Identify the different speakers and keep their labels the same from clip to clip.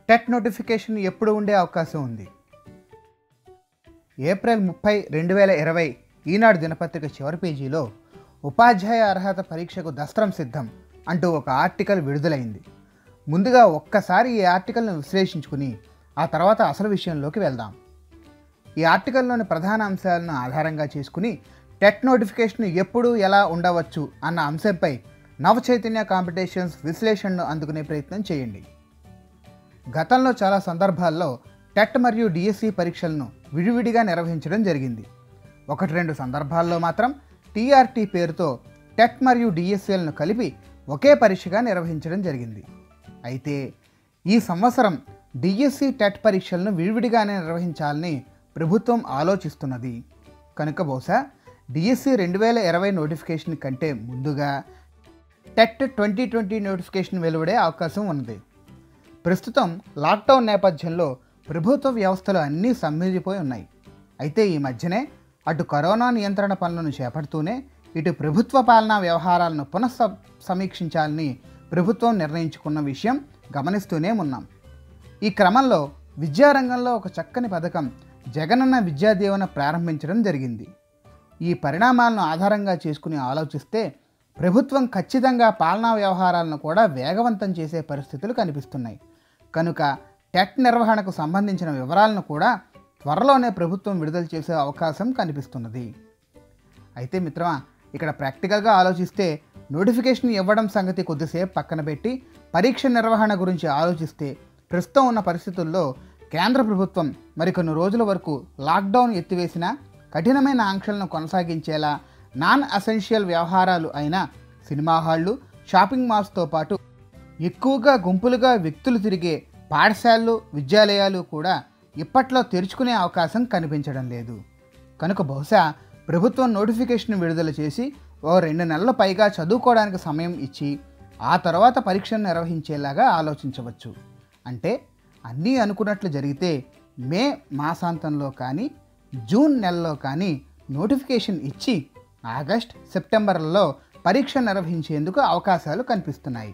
Speaker 1: TET notification ఎప్పుడు ఉండే అవకాశం ఉంది? ఏప్రిల్ 30, 2020 ఈనాడు దినపత్రిక చివరి పేజీలో ఉపాధ్యాయ అర్హత పరీక్షకు దస్త్రం సిద్ధం అంటూ ఒక ఆర్టికల్ విడుదలైంది. ముందుగా ఒక్కసారి ఈ ఆర్టికల్ను విశ్లేషించుకుని ఆ తర్వాత అసలు విషయంలోకి వెళ్దాం. ఈ ఆర్టికల్లోని ప్రధాన అంశాలను ఆధారంగా చేసుకుని టెట్ నోటిఫికేషన్ ఎప్పుడు ఎలా ఉండవచ్చు అన్న అంశంపై నవచైతన్య కాంపిటీషన్స్ విశ్లేషణను అందుకునే ప్రయత్నం చేయండి. గతంలో చాలా సందర్భాల్లో టెట్ మరియు డిఎస్సి పరీక్షలను విడివిడిగా నిర్వహించడం జరిగింది. 1-2 సందర్భాల్లో మాత్రం టీఆర్టీ పేరుతో టెట్ మరియు డిఎస్సిలను కలిపి ఒకే పరీక్షగా నిర్వహించడం జరిగింది. అయితే ఈ సంవత్సరం డిఎస్సి టెట్ పరీక్షలను విడివిడిగానే నిర్వహించాలని ప్రభుత్వం ఆలోచిస్తున్నది. కనుక బహుశా డిఎస్సి 2020 నోటిఫికేషన్ కంటే ముందుగా టెట్ 2020 నోటిఫికేషన్ వెలువడే అవకాశం ఉన్నది. ప్రస్తుతం లాక్డౌన్ నేపథ్యంలో ప్రభుత్వ వ్యవస్థలు అన్నీ సమ్మిళిపోయి ఉన్నాయి. అయితే ఈ మధ్యనే అటు కరోనా నియంత్రణ పనులను చేపడుతూనే ఇటు ప్రభుత్వ పాలనా వ్యవహారాలను సమీక్షించాలని ప్రభుత్వం నిర్ణయించుకున్న విషయం గమనిస్తూనే ఉన్నాం. ఈ క్రమంలో విద్యారంగంలో ఒక చక్కని పథకం జగనన్న విద్యా దీవెన ప్రారంభించడం జరిగింది. ఈ పరిణామాలను ఆధారంగా చేసుకుని ఆలోచిస్తే ప్రభుత్వం ఖచ్చితంగా పాలనా వ్యవహారాలను కూడా వేగవంతం చేసే పరిస్థితులు కనిపిస్తున్నాయి. కనుక టెట్ నిర్వహణకు సంబంధించిన వివరాలను కూడా త్వరలోనే ప్రభుత్వం విడుదల చేసే అవకాశం కనిపిస్తున్నది. అయితే మిత్రమా, ఇక్కడ ప్రాక్టికల్గా ఆలోచిస్తే నోటిఫికేషన్ ఇవ్వడం సంగతి కొద్దిసేపు పక్కన పెట్టి పరీక్ష నిర్వహణ గురించి ఆలోచిస్తే ప్రస్తుతం ఉన్న పరిస్థితుల్లో కేంద్ర ప్రభుత్వం మరికొన్ని రోజుల వరకు లాక్డౌన్ ఎత్తివేసిన కఠినమైన ఆంక్షలను కొనసాగించేలా నాన్ అసెన్షియల్ వ్యవహారాలు అయిన సినిమా హాళ్ళు, షాపింగ్ మాల్స్తో పాటు ఎక్కువగా గుంపులుగా వ్యక్తులు తిరిగే పాఠశాలలు, విద్యాలయాలు కూడా ఇప్పట్లో తెరుచుకునే అవకాశం కనిపించడం లేదు. కనుక బహుశా ప్రభుత్వం నోటిఫికేషన్ విడుదల చేసి 2 నెలల పైగా చదువుకోవడానికి సమయం ఇచ్చి ఆ తర్వాత పరీక్షను నిర్వహించేలాగా ఆలోచించవచ్చు. అంటే అన్నీ అనుకున్నట్లు జరిగితే మే మాసాంతంలో కానీ జూన్ నెలలో కానీ నోటిఫికేషన్ ఇచ్చి ఆగస్ట్, సెప్టెంబర్లలో పరీక్ష నిర్వహించేందుకు అవకాశాలు కనిపిస్తున్నాయి.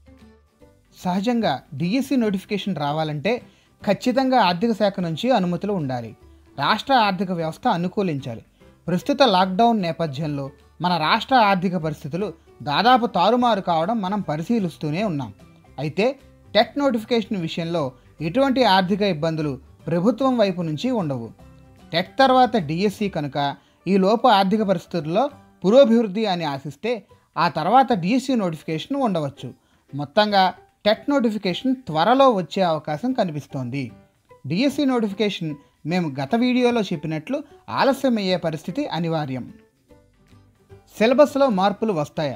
Speaker 1: సహజంగా డిఎస్సి నోటిఫికేషన్ రావాలంటే ఖచ్చితంగా ఆర్థిక శాఖ నుంచి అనుమతులు ఉండాలి. రాష్ట్ర ఆర్థిక వ్యవస్థ అనుకూలించాలి. ప్రస్తుత లాక్డౌన్ నేపథ్యంలో మన రాష్ట్ర ఆర్థిక పరిస్థితులు దాదాపు తారుమారు కావడం మనం పరిశీలిస్తూనే ఉన్నాం. అయితే టెట్ నోటిఫికేషన్ విషయంలో ఎటువంటి ఆర్థిక ఇబ్బందులు ప్రభుత్వం వైపు నుంచి ఉండవు. టెట్ తర్వాత డిఎస్సి కనుక ఈ లోపు ఆర్థిక పరిస్థితుల్లో పురోభివృద్ధి అని ఆశిస్తే ఆ తర్వాత డిఎస్సి నోటిఫికేషన్ ఉండవచ్చు. మొత్తంగా టెట్ నోటిఫికేషన్ త్వరలో వచ్చే అవకాశం కనిపిస్తోంది. డిఎస్సి నోటిఫికేషన్ మేము గత వీడియోలో చెప్పినట్లు ఆలస్యమయ్యే పరిస్థితి అనివార్యం. సిలబస్లో మార్పులు వస్తాయా?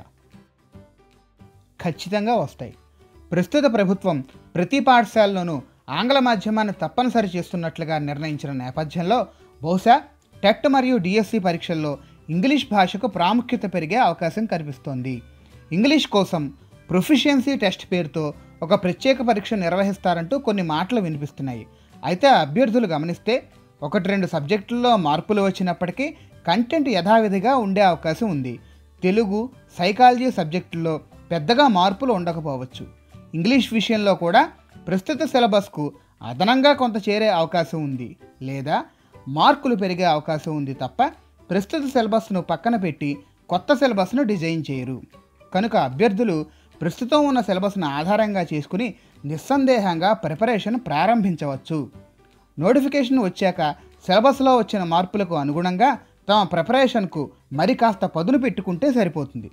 Speaker 1: ఖచ్చితంగా వస్తాయి. ప్రస్తుత ప్రభుత్వం ప్రతి పాఠశాలలోనూ ఆంగ్ల మాధ్యమాన్ని తప్పనిసరి చేస్తున్నట్లుగా నిర్ణయించిన నేపథ్యంలో బహుశా టెట్ మరియు డిఎస్సి పరీక్షల్లో ఇంగ్లీష్ భాషకు ప్రాముఖ్యత పెరిగే అవకాశం కనిపిస్తోంది. ఇంగ్లీష్ కోసం ప్రొఫిషియన్సీ టెస్ట్ పేరుతో ఒక ప్రత్యేక పరీక్ష నిర్వహిస్తారంటూ కొన్ని మాటలు వినిపిస్తున్నాయి. అయితే అభ్యర్థులు గమనిస్తే 1-2 సబ్జెక్టుల్లో మార్పులు వచ్చినప్పటికీ కంటెంట్ యథావిధిగా ఉండే అవకాశం ఉంది. తెలుగు, సైకాలజీ సబ్జెక్టుల్లో పెద్దగా మార్పులు ఉండకపోవచ్చు. ఇంగ్లీష్ విషయంలో కూడా ప్రస్తుత సిలబస్కు అదనంగా కొంత చేరే అవకాశం ఉంది, లేదా మార్కులు పెరిగే అవకాశం ఉంది తప్ప ప్రస్తుత సిలబస్ను పక్కన పెట్టి కొత్త సిలబస్ను డిజైన్ చేయరు. కనుక అభ్యర్థులు ప్రస్తుతం ఉన్న సిలబస్ను ఆధారంగా చేసుకుని నిస్సందేహంగా ప్రిపరేషన్ ప్రారంభించవచ్చు. నోటిఫికేషన్ వచ్చాక సిలబస్లో వచ్చిన మార్పులకు అనుగుణంగా తమ ప్రిపరేషన్కు మరి కాస్త పదును పెట్టుకుంటే సరిపోతుంది.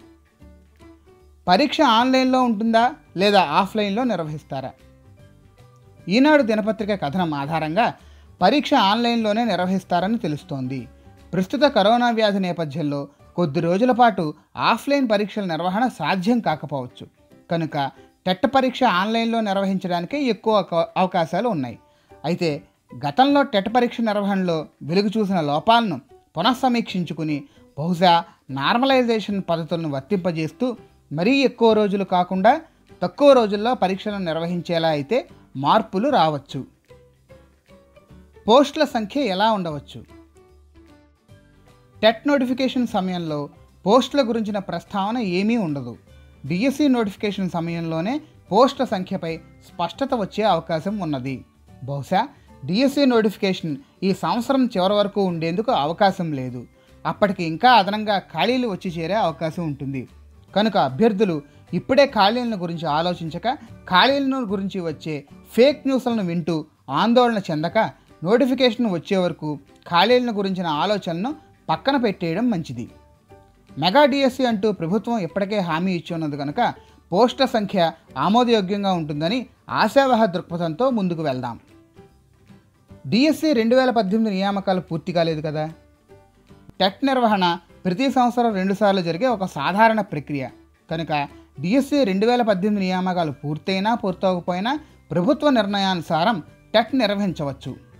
Speaker 1: పరీక్ష ఆన్లైన్లో ఉంటుందా లేదా ఆఫ్లైన్లో నిర్వహిస్తారా? ఈనాడు దినపత్రిక కథనం ఆధారంగా పరీక్ష ఆన్లైన్లోనే నిర్వహిస్తారని తెలుస్తోంది. ప్రస్తుత కరోనా వ్యాధి నేపథ్యంలో కొద్ది రోజుల పాటు ఆఫ్లైన్ పరీక్షల నిర్వహణ సాధ్యం కాకపోవచ్చు. కనుక టెట్ పరీక్ష ఆన్లైన్లో నిర్వహించడానికే ఎక్కువ అవకాశాలు ఉన్నాయి. అయితే గతంలో టెట్ పరీక్ష నిర్వహణలో వెలుగు చూసిన లోపాలను పునఃసమీక్షించుకుని బహుశా నార్మలైజేషన్ పద్ధతులను వర్తింపజేస్తూ మరీ ఎక్కువ రోజులు కాకుండా తక్కువ రోజుల్లో పరీక్షలను నిర్వహించేలా అయితే మార్పులు రావచ్చు. పోస్టుల సంఖ్య ఎలా ఉండవచ్చు? టెట్ నోటిఫికేషన్ సమయంలో పోస్టుల గురించిన ప్రస్తావన ఏమీ ఉండదు. డిఎస్సి నోటిఫికేషన్ సమయంలోనే పోస్టుల సంఖ్యపై స్పష్టత వచ్చే అవకాశం ఉన్నది. బహుశా డిఎస్సి నోటిఫికేషన్ ఈ సంవత్సరం చివరి వరకు ఉండేందుకు అవకాశం లేదు. అప్పటికి ఇంకా అదనంగా ఖాళీలు వచ్చి చేరే అవకాశం ఉంటుంది. కనుక అభ్యర్థులు ఇప్పుడే ఖాళీలను గురించి ఆలోచించక, ఖాళీలను గురించి వచ్చే ఫేక్ న్యూస్లను వింటూ ఆందోళన చెందక, నోటిఫికేషన్ వచ్చే వరకు ఖాళీలను గురించిన ఆలోచనను పక్కన పెట్టేయడం మంచిది. మెగా డిఎస్సి అంటూ ప్రభుత్వం ఇప్పటికే హామీ ఇచ్చి ఉన్నది కనుక పోస్టుల సంఖ్య ఆమోదయోగ్యంగా ఉంటుందని ఆశావహ దృక్పథంతో ముందుకు వెళ్దాం. డిఎస్సి 2018 నియామకాలు పూర్తి కాలేదు కదా. టెట్ నిర్వహణ ప్రతి సంవత్సరం 2 సార్లు జరిగే ఒక సాధారణ ప్రక్రియ కనుక డిఎస్సి 2018 నియామకాలు పూర్తయినా పూర్తవకపోయినా ప్రభుత్వ నిర్ణయానుసారం టెట్ నిర్వహించవచ్చు.